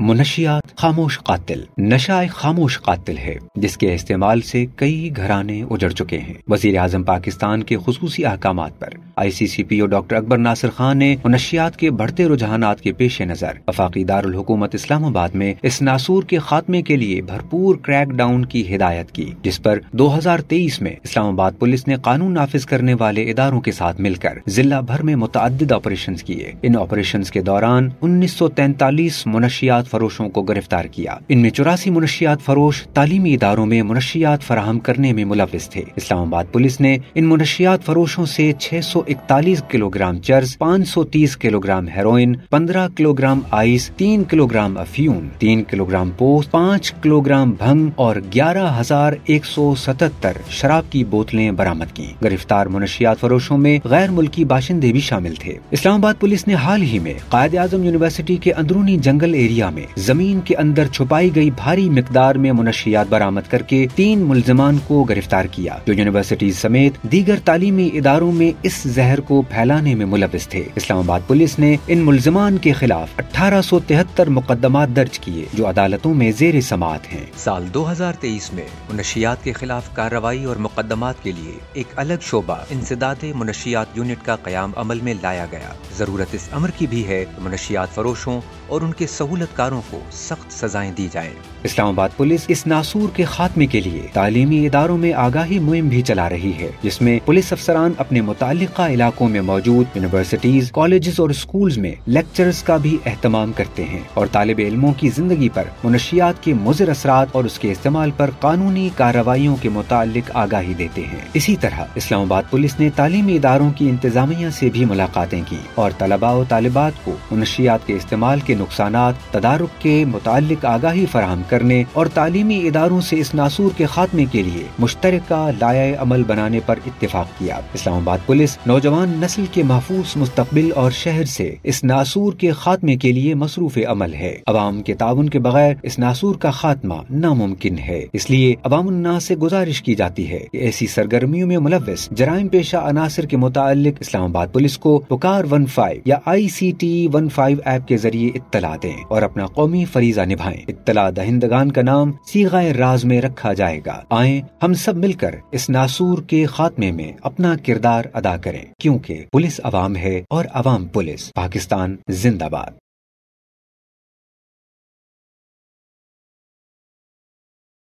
منشیات خاموش قاتل۔ نشہ ایک خاموش قاتل ہے جس کے استعمال سے کئی گھرانے اجڑ چکے ہیں۔ وزیر اعظم پاکستان کے خصوصی احکامات پر ICCPO ڈاکٹر اکبر ناصر خان نے منشیات کے بڑھتے رجحانات کے پیش نظر وفاقی دارالحکومت اسلام آباد میں اس ناسور کے خاتمے کے لیے بھرپور کریک ڈاؤن کی ہدایت کی، جس پر 2023 میں اسلام آباد پولیس نے قانون نافذ کرنے والے اداروں کے ساتھ مل کر ضلع بھر میں متعدد آپریشنز کیے۔ ان آپریشنز کے دوران 1943 منشیات فروشوں کو گرفتار کیا۔ ان میں 84 منشیات فروش تعلیمی اداروں میں منشیات فراہم کرنے میں ملوث تھے۔ اسلام آباد پولیس نے ان منشیات فروشوں سے 641 کلو گرام چرس، 530 kilogram heroin, 15 kilogram ice, 3 kilogram افیون، 3 کلو گرام پوست، 5 کلو گرام بھنگ اور 11,177 شراب کی بوتلیں برآمد کی۔ گرفتار منشیات فروشوں میں غیر ملکی باشندے بھی شامل تھے۔ اسلام آباد پولیس نے حال ہی میں قائد اعظم یونیورسٹی کے اندرونی جنگل ایریا میں زمین کے اندر چھپائی گئی بھاری مقدار میں منشیات برآمد کر کے 3 ملزمان کو گرفتار کیا جو یونیورسٹی سمیت دیگر تعلیمی اداروں میں اس زہر کو پھیلانے میں ملوث تھے۔ اسلام آباد پولیس نے ان ملزمان کے خلاف 1873 مقدمات درج کیے جو عدالتوں میں زیر سماعت ہیں۔ سال 2023 میں منشیات کے خلاف کارروائی اور مقدمات کے لیے ایک الگ شعبہ انسداد منشیات یونٹ کا قیام عمل میں لایا گیا۔ ضرورت اس امر کی بھی ہے کہ منشیات فروشوں اور ان کے سہولت کاروں کو سخت سزائیں دی جائیں۔ اسلام آباد پولیس اس ناسور کے خاتمے کے لیے تعلیمی اداروں میں آگاہی مہم بھی چلا رہی ہے، جس میں پولیس افسران اپنے متعلقہ علاقوں میں موجود یونیورسٹیز، کالجز اور اسکولز میں لیکچرز کا بھی اہتمام کرتے ہیں اور طالب علموں کی زندگی پر منشیات کے مضر اثرات اور اس کے استعمال پر قانونی کارروائیوں کے متعلق آگاہی دیتے ہیں۔ اسی طرح اسلام آباد پولیس نے تعلیمی اداروں کی انتظامیہ سے بھی ملاقاتیں کی اور طلباء و طالبات کو منشیات کے استعمال کے نقصانات، تدارک کے متعلق آگاہی فراہم کرنے اور تعلیمی اداروں سے اس ناسور کے خاتمے کے لیے مشترکہ لائحہ عمل بنانے پر اتفاق کیا۔ اسلام آباد پولیس نوجوان نسل کے محفوظ مستقبل اور شہر سے اس ناسور کے خاتمے کے لیے مصروف عمل ہے۔ عوام کے تعاون کے بغیر اس ناسور کا خاتمہ ناممکن ہے، اس لیے عوام الناس سے گزارش کی جاتی ہے کہ ایسی سرگرمیوں میں ملوث جرائم پیشہ عناصر کے متعلق اسلام آباد پولیس کو پکار 15 یا ICT 15 ایپ کے ذریعے اطلاع دیں اور اپنا قومی فریضہ نبھائیں۔ اطلاع دہندگان کا نام صیغہ راز میں رکھا جائے گا۔ آئیں ہم سب مل کر اس ناسور کے خاتمے میں اپنا کردار ادا کریں، کیونکہ پولیس عوام ہے اور عوام پولیس۔ پاکستان زندہ باد۔